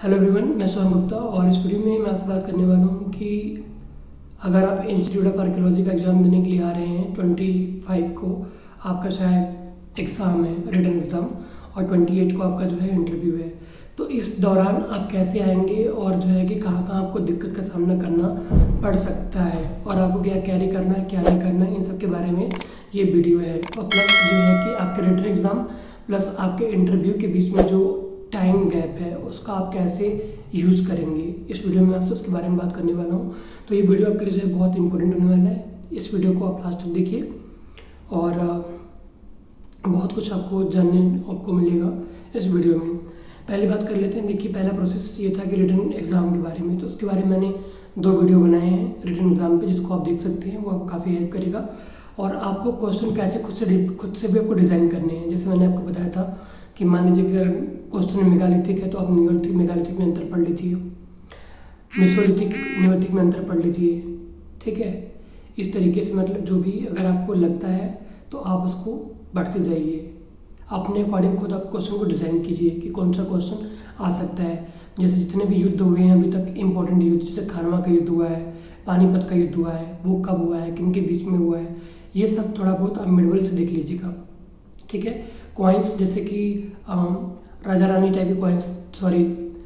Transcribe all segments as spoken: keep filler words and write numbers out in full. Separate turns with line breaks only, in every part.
Hello everyone, मैं सोहन गुप्ता और इस वीडियो में मैं आपसे बात करने वाला हूँ कि अगर आप इंस्टीट्यूट ऑफ आर्कियोलॉजी का एग्ज़ाम देने के लिए आ रहे हैं ट्वेंटी फाइव को, आपका शायद एग्ज़ाम है, रिटन एग्ज़ाम, और ट्वेंटी एट को आपका जो है इंटरव्यू है। तो इस दौरान आप कैसे आएंगे और जो है कि कहाँ कहाँ आपको दिक्कत का सामना करना पड़ सकता है और आपको क्या कैरी करना है, क्या नहीं करना है, इन सब के बारे में ये वीडियो है। और प्लस जो है कि आपके रिटन एग्ज़ाम प्लस आपके इंटरव्यू के बीच में जो टाइम गैप है उसका आप कैसे यूज़ करेंगे, इस वीडियो में आपसे उसके बारे में बात करने वाला हूँ। तो ये वीडियो आपके लिए जो है बहुत इंपॉर्टेंट होने वाला है। इस वीडियो को आप लास्ट तक देखिए और बहुत कुछ आपको जानने आपको मिलेगा इस वीडियो में। पहली बात कर लेते हैं। देखिए, पहला प्रोसेस ये था कि रिटन एग्ज़ाम के बारे में, तो उसके बारे में मैंने दो वीडियो बनाए हैं रिटन एग्ज़ाम पे, जिसको आप देख सकते हैं। वो आपको काफ़ी हेल्प करेगा और आपको क्वेश्चन कैसे खुद से खुद से भी आपको डिज़ाइन करने हैं। जैसे मैंने आपको बताया था कि मान लीजिए अगर क्वेश्चन मेगालिथिक है तो आप नियोलिथिक मेगालिथिक में अंतर पढ़ लीजिए, मेसोलिथिक नियोलिथिक में अंतर पढ़ लीजिए, ठीक है। इस तरीके से मतलब जो भी अगर आपको लगता है तो आप उसको बढ़ते जाइए, अपने अकॉर्डिंग खुद आप क्वेश्चन को डिज़ाइन कीजिए कि कौन सा क्वेश्चन आ सकता है। जैसे जितने भी युद्ध हुए हैं अभी तक, इम्पोर्टेंट युद्ध, जैसे खानवा का युद्ध हुआ है, पानीपत का युद्ध हुआ है, वो कब हुआ है, किन के बीच में हुआ है, ये सब थोड़ा बहुत आप मिडवल से देख लीजिएगा, ठीक है। कॉइन्स जैसे कि राजा रानी टाइप के कॉइन्स, सॉरी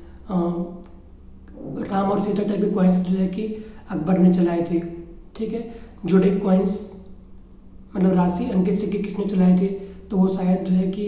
राम और सीता टाइप के कॉइन्स जो है कि अकबर ने चलाए थे, ठीक है। जोड़े कॉइन्स मतलब राशि अंकित सिक्के किसने चलाए थे, तो वो शायद जो है कि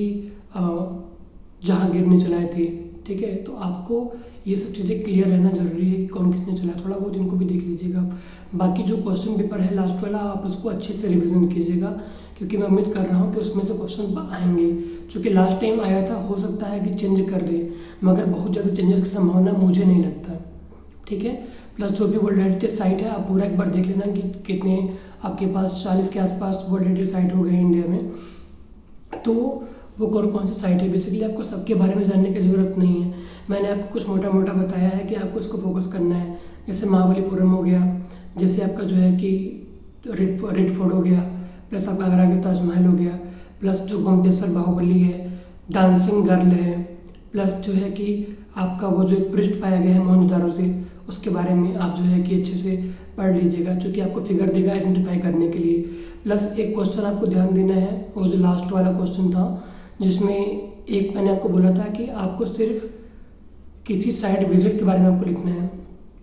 जहांगीर ने चलाए थे, ठीक है। तो आपको ये सब चीज़ें क्लियर रहना जरूरी है कि कौन किसने चलाया। थोड़ा बहुत इनको भी देख लीजिएगा आप। बाकी जो क्वेश्चन पेपर है लास्ट वाला, आप उसको अच्छे से रिवीजन कीजिएगा, क्योंकि मैं उम्मीद कर रहा हूँ कि उसमें से क्वेश्चन आएंगे। चूँकि लास्ट टाइम आया था, हो सकता है कि चेंज कर दे, मगर बहुत ज़्यादा चेंजेस की संभावना मुझे नहीं लगता, ठीक है। प्लस जो भी वर्ल्ड हेरिटेज साइट है आप पूरा एक बार देख लेना कि कितने आपके पास चालीस के आसपास वर्ल्ड हेरिटेज साइट हो गए इंडिया में, तो वो कौन कौन सी साइट है। बेसिकली आपको सबके बारे में जानने की ज़रूरत नहीं है, मैंने आपको कुछ मोटा मोटा बताया है कि आपको इसको फोकस करना है। जैसे महाबलीपुरम हो गया, जैसे आपका जो है कि रेड रेड फोर्ट हो गया, प्लस आपका आगरा का ताजमहल हो गया, प्लस जो गोमतेश्वर बाहुबली है, डांसिंग गर्ल है, प्लस जो है कि आपका वो जो एक पृष्ठ पाया गया है मोहनजोदारो से, उसके बारे में आप जो है कि अच्छे से पढ़ लीजिएगा, जो कि आपको फिगर देगा आइडेंटिफाई करने के लिए। प्लस एक क्वेश्चन आपको ध्यान देना है, वो जो लास्ट वाला क्वेश्चन था, जिसमें एक मैंने आपको बोला था कि आपको सिर्फ किसी साइट विजिट के बारे में आपको लिखना है।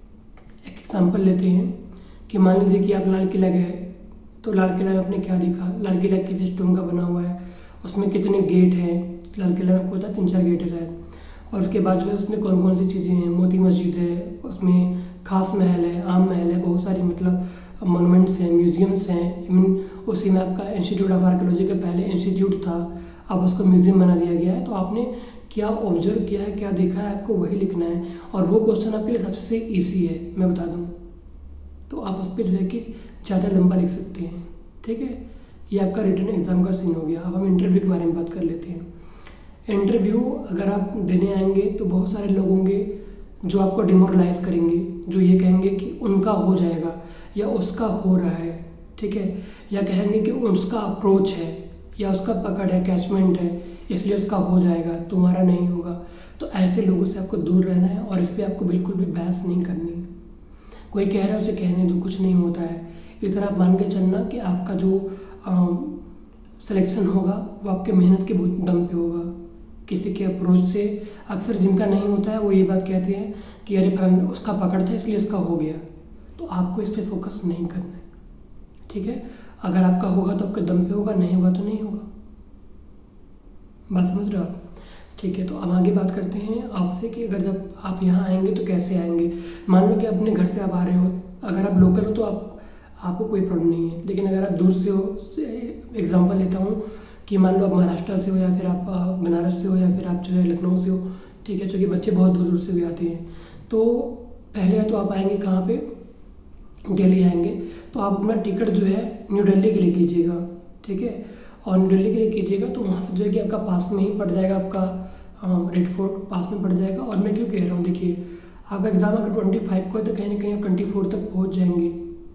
एक एग्जाम्पल लेते हैं कि मान लीजिए कि आप लाल किला गए, तो लाल किला में आपने क्या देखा, लाल किला किस स्टोन का बना हुआ है, उसमें कितने गेट हैं, लाल किला में आपको पता है तीन चार गेट है शायद, और उसके बाद जो है उसमें कौन कौन सी चीज़ें हैं, मोती मस्जिद है, उसमें खास महल है, आम महल है, बहुत सारी मतलब मोनूमेंट्स हैं, म्यूजियम्स हैं। इवन उसी में आपका इंस्टीट्यूट ऑफ आर्कियोलॉजी का पहले इंस्टीट्यूट था, अब उसको म्यूजियम बना दिया गया है। तो आपने क्या ऑब्जर्व किया है, क्या देखा है, आपको वही लिखना है, और वो क्वेश्चन आपके लिए सबसे ईजी है, मैं बता दूँ। तो आप उस पर जो है कि ज़्यादा लंबा लिख सकते हैं, ठीक है। ये आपका रिटन एग्जाम का सीन हो गया। अब हम इंटरव्यू के बारे में बात कर लेते हैं। इंटरव्यू अगर आप देने आएंगे तो बहुत सारे लोग होंगे जो आपको डिमोरलाइज करेंगे, जो ये कहेंगे कि उनका हो जाएगा या उसका हो रहा है, ठीक है, या कहेंगे कि उसका अप्रोच है या उसका पकड़ है, कैचमेंट है, इसलिए उसका हो जाएगा, तुम्हारा नहीं होगा। तो ऐसे लोगों से आपको दूर रहना है और इस पर आपको बिल्कुल भी बहस नहीं करनी है। कोई कह रहा है उसे कहने दो, कुछ नहीं होता है। इतना आप मान के चलना कि आपका जो सिलेक्शन होगा वो आपके मेहनत के दम पे होगा, किसी के अप्रोच से। अक्सर जिनका नहीं होता है वो ये बात कहते हैं कि अरे फलाना उसका पकड़ था इसलिए उसका हो गया। तो आपको इस पर फोकस नहीं करना है, ठीक है। अगर आपका होगा तो आपके दम पे होगा, नहीं होगा तो नहीं होगा। बात समझ रहे हो आप, ठीक है। तो अब आगे बात करते हैं आपसे कि अगर जब आप यहाँ आएंगे तो कैसे आएंगे। मान लो कि अपने घर से आप आ रहे हो, अगर आप लोकल हो तो आप आपको कोई प्रॉब्लम नहीं है, लेकिन अगर आप दूर से हो, एग्जांपल लेता हूँ कि मान लो आप महाराष्ट्र से हो या फिर आप बनारस से हो या फिर आप जो है लखनऊ से हो, ठीक है, चूँकि बच्चे बहुत दूर दूर से भी आते हैं। तो पहले तो आप आएंगे कहाँ पे, दिल्ली आएंगे, तो आप अपना टिकट जो है न्यू दिल्ली के लिए कीजिएगा, ठीक है। और न्यू दिल्ली के लिए कीजिएगा तो वहाँ से जो है कि आपका पास में ही पड़ जाएगा, आपका रेड फोर्ट पास में पड़ जाएगा। और मैं क्यों कह रहा हूँ, देखिए आपका एग्ज़ाम अगर ट्वेंटी फाइव को है तो कहीं ना कहीं आप ट्वेंटी फोर तक पहुँच जाएंगे,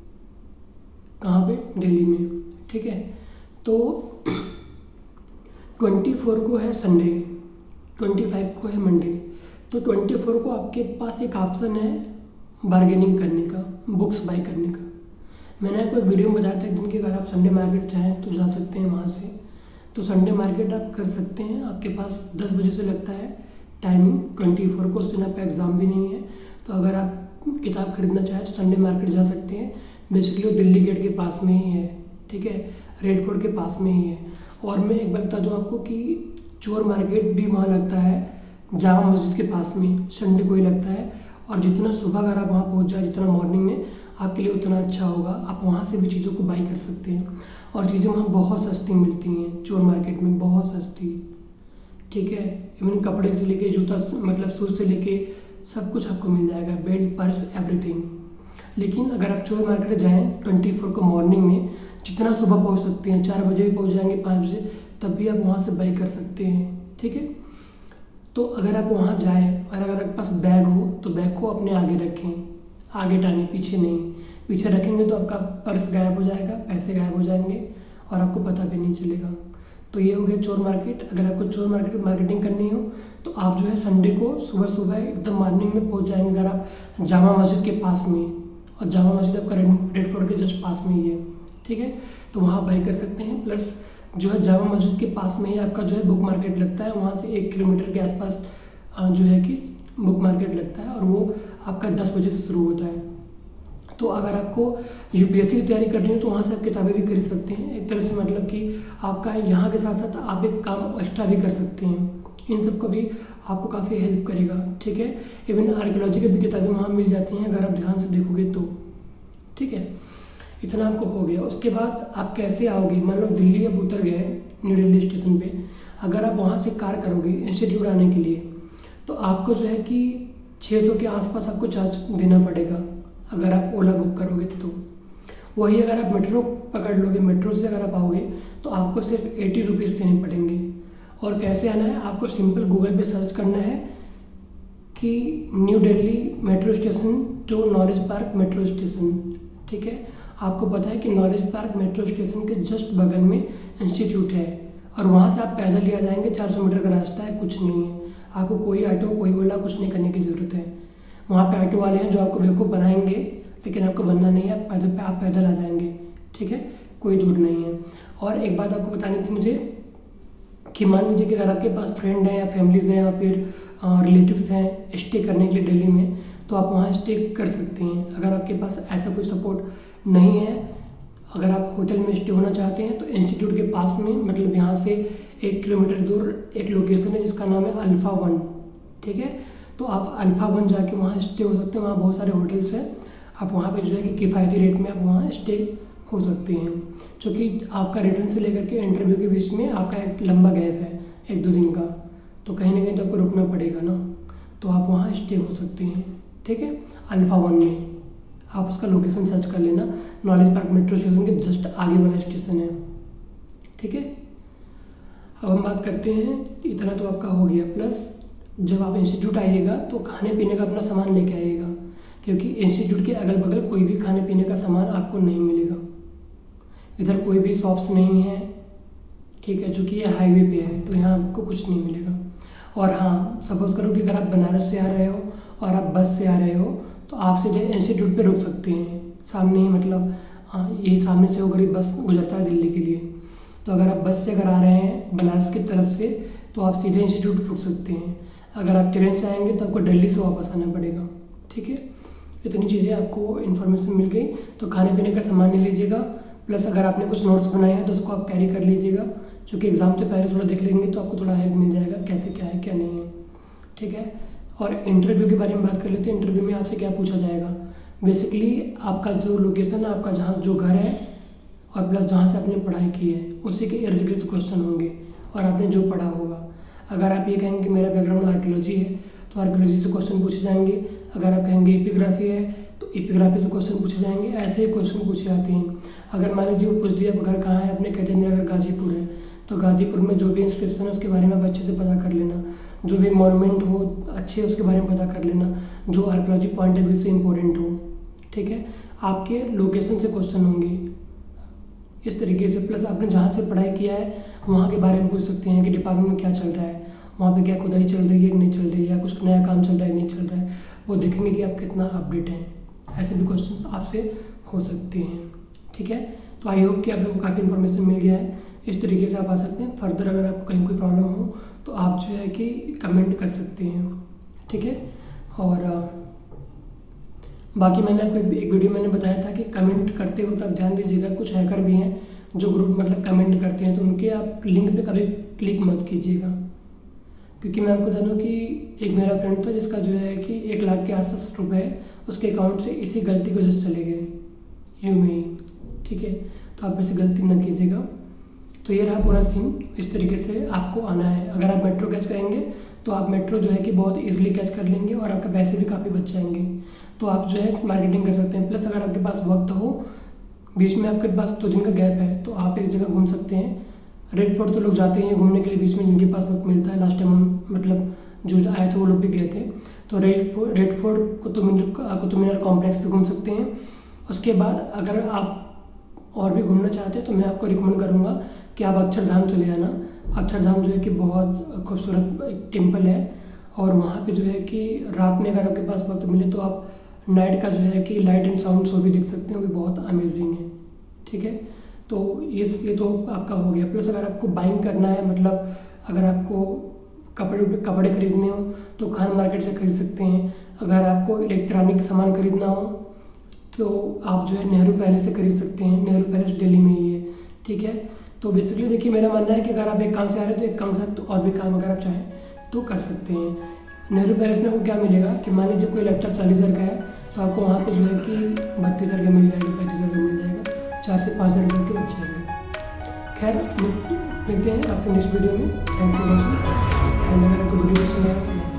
कहाँ पे, दिल्ली में, ठीक है। तो ट्वेंटी फोर को है संडे, ट्वेंटी फाइव को है मंडे, तो ट्वेंटी फोर को आपके पास एक ऑप्शन है बार्गेनिंग करने का, बुक्स बाई करने का। मैंने आपको एक वीडियो में बताया था एक दिन कि अगर आप संडे मार्केट चाहें तो जा सकते हैं वहाँ से। तो संडे मार्केट आप कर सकते हैं, आपके पास दस बजे से लगता है टाइमिंग ट्वेंटी फोर को, उस दिन आपका एग्ज़ाम भी नहीं है। तो अगर आप किताब खरीदना चाहें तो संडे मार्केट जा सकते हैं। बेसिकली वो दिल्ली गेट के पास में ही है, ठीक है, रेड फोर्ट के पास में ही है। और मैं एक बात बता दूँ आपको कि चोर मार्केट भी वहाँ लगता है जामा मस्जिद के पास में, संडे को ही लगता है। और जितना सुबह अगर आप वहाँ पहुँच जाए, जितना मॉर्निंग में, आपके लिए उतना अच्छा होगा। आप वहाँ से भी चीज़ों को बाई कर सकते हैं और चीज़ें वहाँ बहुत सस्ती मिलती हैं, चोर मार्केट में बहुत सस्ती, ठीक है। इवन कपड़े से लेके जूता, मतलब शूज़ से लेके सब कुछ आपको मिल जाएगा, बेल्ट, पर्स, एवरीथिंग। लेकिन अगर आप चोर मार्केट जाएँ ट्वेंटी फोर को मॉर्निंग में, जितना सुबह पहुँच सकते हैं, चार बजे भी पहुँच जाएंगे, पाँच बजे, तब भी आप वहाँ से बाई कर सकते हैं, ठीक है। तो अगर आप वहाँ जाएँ और अगर आपके पास बैग हो तो बैग को अपने आगे रखें, आगे टांगे, पीछे नहीं। पीछे रखेंगे तो आपका पर्स गायब हो जाएगा, पैसे गायब हो जाएंगे और आपको पता भी नहीं चलेगा। तो ये हो गया चोर मार्केट। अगर आपको चोर मार्केट में मार्केटिंग करनी हो तो आप जो है संडे को सुबह सुबह एकदम मॉर्निंग में पहुंच जाएंगे। अगर आप जामा मस्जिद के पास में, और जामा मस्जिद आपका रेड फोर्ट के जस्ट पास में ही है, ठीक है, तो वहाँ बाई कर सकते हैं। प्लस जो है जामा मस्जिद के पास में ही आपका जो है बुक मार्केट लगता है, वहाँ से एक किलोमीटर के आसपास जो है कि बुक मार्केट लगता है और वो आपका दस बजे से शुरू होता है। तो अगर आपको यूपीएससी की तैयारी करनी है तो वहाँ से आप किताबें भी खरीद सकते हैं। एक तरह से मतलब कि आपका यहाँ के साथ साथ आप एक काम एक्स्ट्रा भी कर सकते हैं, इन सब को भी आपको काफ़ी हेल्प करेगा, ठीक है। इवन आर्कियोलॉजी की भी किताबें वहाँ मिल जाती हैं अगर आप ध्यान से देखोगे तो, ठीक है। इतना आपको हो गया। उसके बाद आप कैसे आओगे, मान लो दिल्ली अब उतर गए न्यू दिल्ली स्टेशन पे, अगर आप वहाँ से कार करोगे इंस्टीट्यूट आने के लिए तो आपको जो है कि छः सौ के आसपास आपको चार्ज देना पड़ेगा अगर आप ओला बुक करोगे तो। वही अगर आप मेट्रो पकड़ लोगे, मेट्रो से अगर आप आओगे तो आपको सिर्फ एटी रुपीज़ देने पड़ेंगे। और कैसे आना है, आपको सिंपल गूगल पे सर्च करना है कि New Delhi metro station to knowledge park metro station, ठीक है। आपको पता है कि नॉलेज पार्क मेट्रो स्टेशन के जस्ट बगल में इंस्टीट्यूट है और वहाँ से आप पैदल ही आ जाएंगे, चार सौ मीटर का रास्ता है, कुछ नहीं है। आपको कोई ऑटो, कोई ओला, कुछ नहीं करने की ज़रूरत है। वहाँ पे ऑटो वाले हैं जो आपको बेवकूफ़ बनाएंगे, लेकिन आपको बनना नहीं है, आप पैदल पे आप पैदल आ जाएंगे, ठीक है, कोई दूर नहीं है। और एक बात आपको बतानी थी मुझे कि मान लीजिए कि अगर आपके पास फ्रेंड हैं या फैमिलीज़ हैं या फिर रिलेटिव्स हैं स्टे करने के लिए दिल्ली में, तो आप वहाँ स्टे कर सकते हैं। अगर आपके पास ऐसा कोई सपोर्ट नहीं है, अगर आप होटल में स्टे होना चाहते हैं तो इंस्टीट्यूट के पास में, मतलब यहाँ से एक किलोमीटर दूर एक लोकेशन है जिसका नाम है अल्फ़ा वन, ठीक है। तो आप अल्फ़ा वन जाके वहाँ स्टे हो सकते हैं, वहाँ बहुत सारे होटल्स हैं, आप वहाँ पे जो है कि किफ़ायती रेट में आप वहाँ स्टे हो सकते हैं। क्योंकि आपका रिटर्न से लेकर के इंटरव्यू के बीच में आपका एक लंबा गैप है, एक दो दिन का, तो कहीं ना कहीं तो आपको रुकना पड़ेगा ना, तो आप वहाँ स्टे हो सकते हैं, ठीक है, अल्फ़ा वन में। आप उसका लोकेशन सर्च कर लेना, नॉलेज पार्क मेट्रो स्टेशन के जस्ट आगे वाला स्टेशन है, ठीक है। अब हम बात करते हैं, इतना तो आपका हो गया। प्लस जब आप इंस्टीट्यूट आइएगा तो खाने पीने का अपना सामान लेके आइएगा, क्योंकि इंस्टीट्यूट के अगल बगल कोई भी खाने पीने का सामान आपको नहीं मिलेगा। इधर कोई भी शॉप्स नहीं है, ठीक है, चूँकि ये हाईवे पे है तो यहाँ आपको कुछ नहीं मिलेगा। और हाँ, सपोज़ करो कि अगर आप बनारस से आ रहे हो और आप बस से आ रहे हो तो आप सीधे इंस्टीट्यूट पे रुक सकते हैं, सामने ही, मतलब हाँ, ये सामने से होकर बस गुजरता है दिल्ली के लिए। तो अगर आप बस से अगर आ रहे हैं बनारस की तरफ से तो आप सीधे इंस्टीट्यूट रुक सकते हैं। अगर आप ट्रेन से आएंगे तो आपको दिल्ली से वापस आना पड़ेगा, ठीक है। इतनी चीज़ें आपको इन्फॉर्मेशन मिल गई। तो खाने पीने का सामान ले लीजिएगा, प्लस अगर आपने कुछ नोट्स बनाए हैं तो उसको आप कैरी कर लीजिएगा, क्योंकि एग्ज़ाम से पहले थोड़ा देख लेंगे तो आपको थोड़ा हेल्प मिल जाएगा कैसे क्या है क्या नहीं है, ठीक है। और इंटरव्यू के बारे में बात कर लेते हैं। इंटरव्यू में आपसे क्या पूछा जाएगा, बेसिकली आपका जो लोकेशन है, आपका जहाँ जो घर है और प्लस जहाँ से आपने पढ़ाई की है उसी के इर्द गिर्द क्वेश्चन होंगे और आपने जो पढ़ा होगा। अगर आप ये कहेंगे कि मेरा बैकग्राउंड आर्कियोलॉजी है तो आर्कियोलॉजी से क्वेश्चन पूछे जाएंगे। अगर आप कहेंगे एपिग्राफी है तो एपिग्राफी से क्वेश्चन पूछे जाएंगे। ऐसे ही क्वेश्चन पूछे जाते हैं। अगर मान लीजिए वो पूछ दिया घर कहाँ है, आपने कहते हैं अगर गाजीपुर है तो गाजीपुर में जो भी इंस्क्रिप्शन है उसके बारे में आप अच्छे से पता कर लेना, जो भी मॉन्यूमेंट हो अच्छे उसके बारे में पता कर लेना, जो आर्कियोलॉजी पॉइंट ऑफ व्यू से इम्पोर्टेंट हो, ठीक है। आपके लोकेशन से क्वेश्चन होंगे इस तरीके से। प्लस आपने जहाँ से पढ़ाई किया है वहाँ के बारे में पूछ सकते हैं कि डिपार्टमेंट में क्या चल रहा है, वहाँ पे क्या खुदाई चल रही है कि नहीं चल रही है, या कुछ नया काम चल रहा है नहीं चल रहा है, वो देखेंगे कि आप कितना अपडेट हैं। ऐसे भी क्वेश्चंस आपसे हो सकते हैं। ठीक है, तो आई होप कि आप लोगों को काफ़ी इन्फॉर्मेशन मिल गया है। इस तरीके से आप आ सकते हैं। फर्दर अगर आपको कहीं कोई प्रॉब्लम हो तो आप जो है कि कमेंट कर सकते हैं। ठीक है, और बाकी मैंने आपको एक वीडियो मैंने बताया था कि कमेंट करते वक्त आप ध्यान दीजिएगा, कुछ हैकर भी हैं जो ग्रुप मतलब कमेंट करते हैं, तो उनके आप लिंक पे कभी क्लिक मत कीजिएगा। क्योंकि मैं आपको बता दूँ कि एक मेरा फ्रेंड था जिसका जो है कि एक लाख के आसपास रुपए उसके अकाउंट से इसी गलती की वजह से चले गए, यूँ में ही। ठीक है, तो आप ऐसे गलती न कीजिएगा। तो ये रहा पूरा सीन, इस तरीके से आपको आना है। अगर आप मेट्रो कैच करेंगे तो आप मेट्रो जो है कि बहुत ईजिली कैच कर लेंगे और आपके पैसे भी काफ़ी बच जाएंगे। तो आप जो है मार्केटिंग कर सकते हैं। प्लस अगर आपके पास वक्त हो, बीच में आपके पास दो दिन का गैप है, तो आप एक जगह घूम सकते हैं। रेड फोर्ट तो लोग जाते हैं घूमने के लिए बीच में, जिनके पास वक्त मिलता है। लास्ट टाइम हम मतलब जो आए थे वो लोग भी गए थे। तो red red fort Qutub Minar Qutub Minar complex पे घूम सकते हैं। उसके बाद अगर आप और भी घूमना चाहते हैं तो मैं आपको रिकमेंड करूँगा कि आप अक्षरधाम चले जाना। अक्षरधाम जो है कि बहुत खूबसूरत एक टेम्पल है, और वहाँ पे जो है कि रात में अगर आपके पास वक्त मिले तो आप नाइट का जो है कि लाइट एंड साउंड शो भी देख सकते हैं, वो भी बहुत अमेजिंग है। ठीक है, तो ये ये तो आपका हो गया। प्लस अगर आपको बाइंग करना है, मतलब अगर आपको कपड़े कपड़े खरीदने हो तो खान मार्केट से खरीद सकते हैं। अगर आपको इलेक्ट्रॉनिक सामान खरीदना हो तो आप जो है नेहरू पैलेस से खरीद सकते हैं। नेहरू पैलेस दिल्ली में ही है। ठीक है, तो बेसिकली देखिए मेरा मानना है कि अगर आप एक काम से आ रहे हैं तो एक काम से तो और भी काम अगर आप चाहें तो कर सकते हैं। नेहरू पैलेस में आपको क्या मिलेगा कि मान लीजिए कोई लैपटॉप चालीस हज़ार का है तो आपको वहाँ पे जो है कि बत्तीस हज़ार का मिल जाएगा, पच्चीस हज़ार का मिल जाएगा, चार से पाँच हज़ार रुपये के बच जाएंगे। खैर मिलते हैं आपसे नेक्स्ट वीडियो में। Thanks for watching. एंड अगर आपको वीडियो पसंद आया तो